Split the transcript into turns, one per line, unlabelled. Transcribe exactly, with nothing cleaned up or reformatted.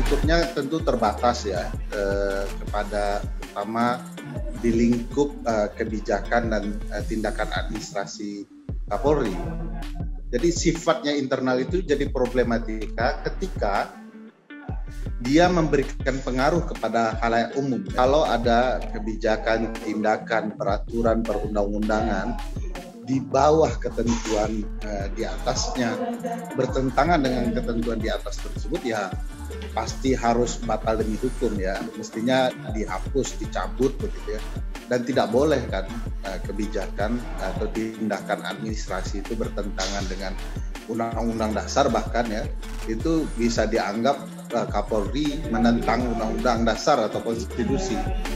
lingkupnya tentu terbatas ya, eh, kepada terutama di lingkup eh, kebijakan dan eh, tindakan administrasi Kapolri. Jadi sifatnya internal itu jadi problematika ketika dia memberikan pengaruh kepada halayak umum. Kalau ada kebijakan, tindakan, peraturan, perundang-undangan di bawah ketentuan eh, di atasnya bertentangan dengan ketentuan di atas tersebut, ya pasti harus batal demi hukum ya. Mestinya dihapus, dicabut begitu ya. Dan tidak boleh kan eh, kebijakan atau tindakan administrasi itu bertentangan dengan Undang-Undang Dasar, bahkan ya itu bisa dianggap uh, Kapolri menentang Undang-Undang Dasar atau konstitusi.